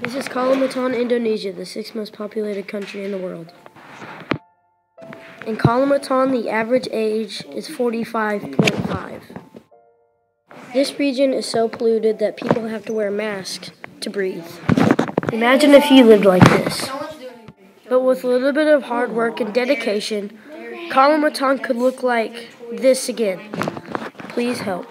This is Kalimantan, Indonesia, the sixth most populated country in the world. In Kalimantan, the average age is 45.5. This region is so polluted that people have to wear masks to breathe. Imagine if you lived like this. But with a little bit of hard work and dedication, Kalimantan could look like this again. Please help.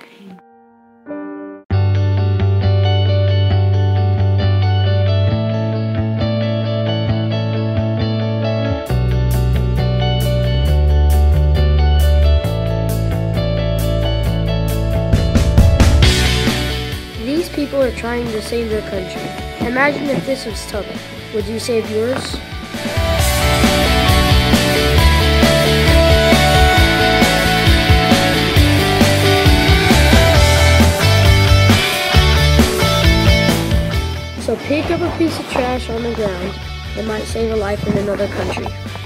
These people are trying to save their country. Imagine if this was Tubby. Would you save yours? So pick up a piece of trash on the ground. It might save a life in another country.